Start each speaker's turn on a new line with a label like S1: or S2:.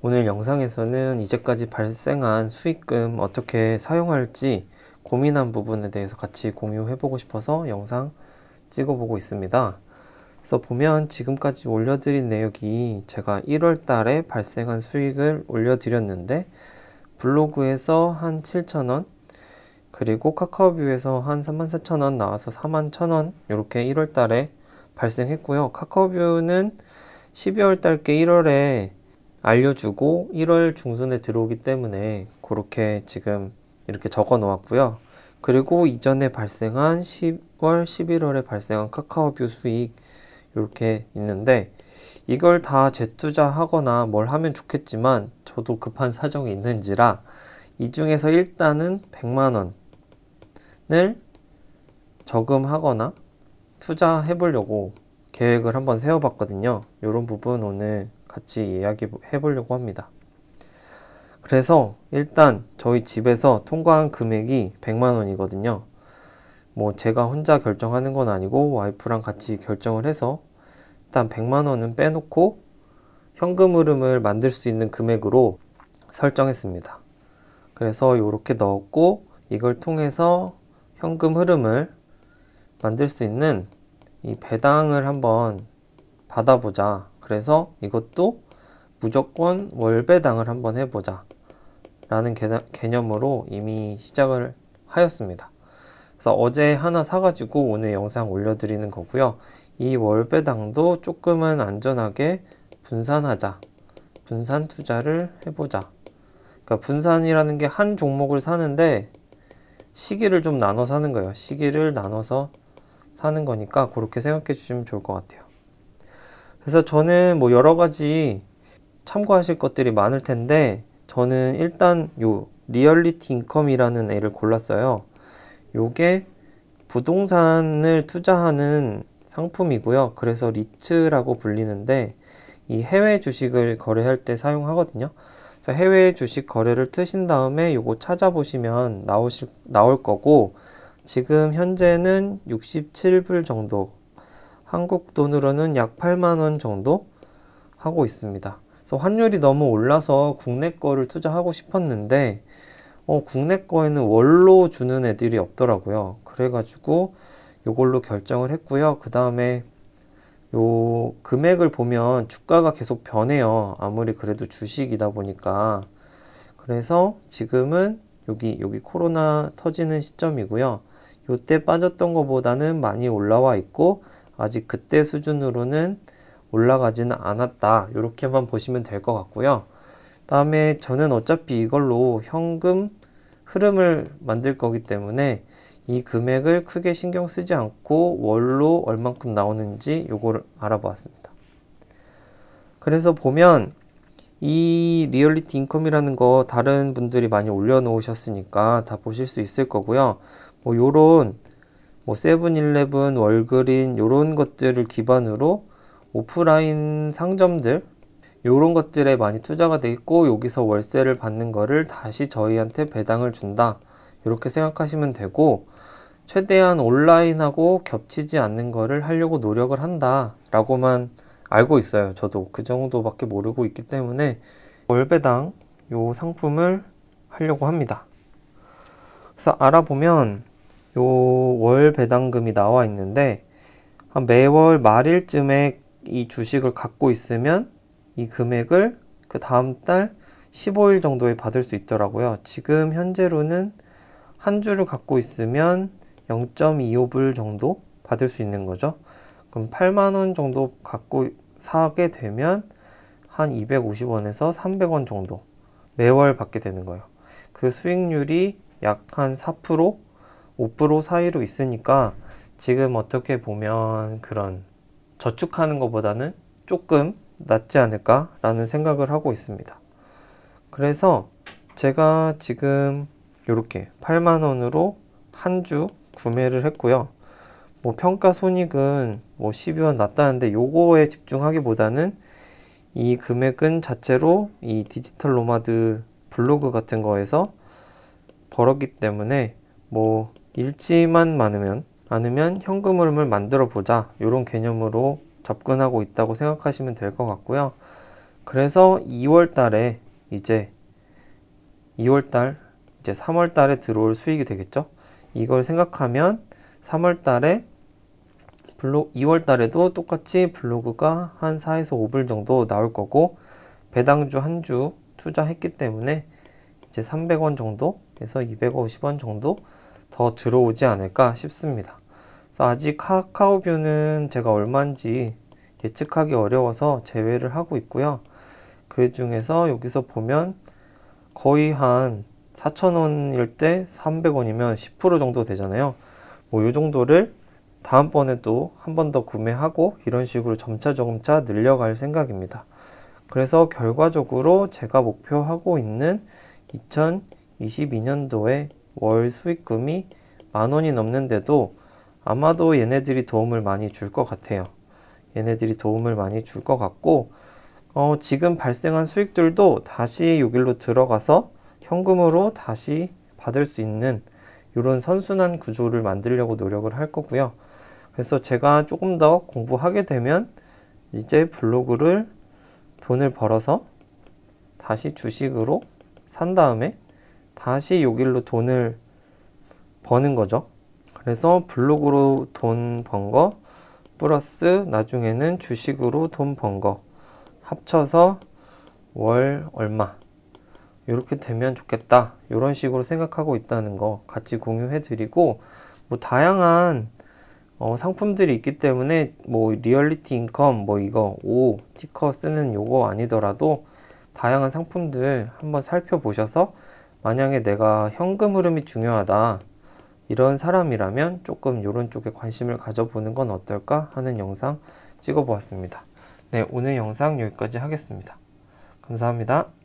S1: 오늘 영상에서는 이제까지 발생한 수익금 어떻게 사용할지 고민한 부분에 대해서 같이 공유해보고 싶어서 영상 찍어보고 있습니다. 그래서 보면 지금까지 올려드린 내역이 제가 1월 달에 발생한 수익을 올려드렸는데 블로그에서 한 7,000원, 그리고 카카오뷰에서 한 34,000원 나와서 41,000원 이렇게 1월 달에 발생했고요. 카카오뷰는 12월 달께 1월에 알려주고 1월 중순에 들어오기 때문에 그렇게 지금 이렇게 적어 놓았고요. 그리고 이전에 발생한 10월, 11월에 발생한 카카오뷰 수익 이렇게 있는데 이걸 다 재투자하거나 뭘 하면 좋겠지만 저도 급한 사정이 있는지라 이 중에서 일단은 100만 원을 저금하거나 투자해 보려고 계획을 한번 세워 봤거든요. 이런 부분 오늘 같이 이야기해 보려고 합니다. 그래서 일단 저희 집에서 통과한 금액이 100만 원이거든요. 뭐 제가 혼자 결정하는 건 아니고 와이프랑 같이 결정을 해서 일단 100만 원은 빼놓고 현금 흐름을 만들 수 있는 금액으로 설정했습니다. 그래서 이렇게 넣었고 이걸 통해서 현금 흐름을 만들 수 있는 이 배당을 한번 받아보자. 그래서 이것도 무조건 월 배당을 한번 해보자 라는 개념으로 이미 시작을 하였습니다. 그래서 어제 하나 사가지고 오늘 영상 올려드리는 거고요. 이 월 배당도 조금은 안전하게 분산하자, 분산 투자를 해보자. 그러니까 분산이라는 게 한 종목을 사는데 시기를 좀 나눠 사는 거예요. 시기를 나눠서 사는 거니까 그렇게 생각해 주시면 좋을 것 같아요. 그래서 저는 뭐 여러 가지 참고하실 것들이 많을 텐데 저는 일단 요 리얼리티 인컴이라는 애를 골랐어요. 요게 부동산을 투자하는 상품이고요. 그래서 리츠라고 불리는데 이 해외 주식을 거래할 때 사용하거든요. 그래서 해외 주식 거래를 트신 다음에 요거 찾아보시면 나올 거고 지금 현재는 67불 정도, 한국 돈으로는 약 8만 원 정도 하고 있습니다. 그래서 환율이 너무 올라서 국내 거를 투자하고 싶었는데 국내 거에는 월로 주는 애들이 없더라고요. 그래가지고 요걸로 결정을 했고요. 그 다음에 요 금액을 보면 주가가 계속 변해요. 아무리 그래도 주식이다 보니까. 그래서 지금은 여기 코로나 터지는 시점이고요. 요때 빠졌던 것보다는 많이 올라와 있고 아직 그때 수준으로는 올라가지는 않았다. 이렇게만 보시면 될 것 같고요. 다음에 저는 어차피 이걸로 현금 흐름을 만들 거기 때문에 이 금액을 크게 신경 쓰지 않고 월로 얼만큼 나오는지 요거를 알아보았습니다. 그래서 보면 이 리얼리티 인컴이라는 거 다른 분들이 많이 올려놓으셨으니까 다 보실 수 있을 거고요. 뭐 요런 뭐 세븐일레븐, 월그린 요런 것들을 기반으로 오프라인 상점들 요런 것들에 많이 투자가 돼 있고 여기서 월세를 받는 거를 다시 저희한테 배당을 준다. 이렇게 생각하시면 되고 최대한 온라인하고 겹치지 않는 거를 하려고 노력을 한다 라고만 알고 있어요. 저도 그 정도밖에 모르고 있기 때문에 월배당 요 상품을 하려고 합니다. 그래서 알아보면 요 월 배당금이 나와 있는데 한 매월 말일쯤에 이 주식을 갖고 있으면 이 금액을 그 다음 달 15일 정도에 받을 수 있더라고요. 지금 현재로는 한 주를 갖고 있으면 0.25불 정도 받을 수 있는 거죠. 그럼 8만 원 정도 갖고 사게 되면 한 250원에서 300원 정도 매월 받게 되는 거예요. 그 수익률이 약 한 4%, 5% 사이로 있으니까 지금 어떻게 보면 그런 저축하는 것보다는 조금 낫지 않을까 라는 생각을 하고 있습니다. 그래서 제가 지금 이렇게 8만 원으로 한 주 구매를 했고요. 뭐 평가 손익은 뭐 12원 났다는데 요거에 집중하기보다는 이 금액은 자체로 이 디지털 노마드 블로그 같은 거에서 벌었기 때문에 뭐 일지만 많으면 현금 흐름을 만들어 보자 이런 개념으로 접근하고 있다고 생각하시면 될 것 같고요. 그래서 2월 달에 이제 3월 달에 들어올 수익이 되겠죠. 이걸 생각하면 3월 달에 2월 달에도 똑같이 블로그가 한 4에서 5불 정도 나올 거고, 배당주 한 주 투자했기 때문에 이제 300원 정도에서 250원 정도 더 들어오지 않을까 싶습니다. 그래서 아직 카카오뷰는 제가 얼마인지 예측하기 어려워서 제외를 하고 있고요. 그 중에서 여기서 보면 거의 한 4,000원일 때 300원이면 10% 정도 되잖아요. 뭐 이 정도를 다음번에도 한 번 더 구매하고 이런 식으로 점차 늘려갈 생각입니다. 그래서 결과적으로 제가 목표하고 있는 2022년도에 월 수익금이 10,000원이 넘는데도 아마도 얘네들이 도움을 많이 줄 것 같아요. 얘네들이 도움을 많이 줄 것 같고, 지금 발생한 수익들도 다시 여기로 들어가서 현금으로 다시 받을 수 있는 이런 선순환 구조를 만들려고 노력을 할 거고요. 그래서 제가 조금 더 공부하게 되면 이제 블로그를 돈을 벌어서 다시 주식으로 산 다음에 다시 여기로 돈을 버는 거죠. 그래서 블로그로 돈 번 거 플러스 나중에는 주식으로 돈 번 거 합쳐서 월 얼마 이렇게 되면 좋겠다, 이런 식으로 생각하고 있다는 거 같이 공유해 드리고, 뭐 다양한 상품들이 있기 때문에 뭐 리얼리티 인컴 뭐 이거 O 티커 쓰는 요거 아니더라도 다양한 상품들 한번 살펴보셔서, 만약에 내가 현금 흐름이 중요하다 이런 사람이라면 조금 이런 쪽에 관심을 가져보는 건 어떨까 하는 영상 찍어 보았습니다. 네, 오늘 영상 여기까지 하겠습니다. 감사합니다.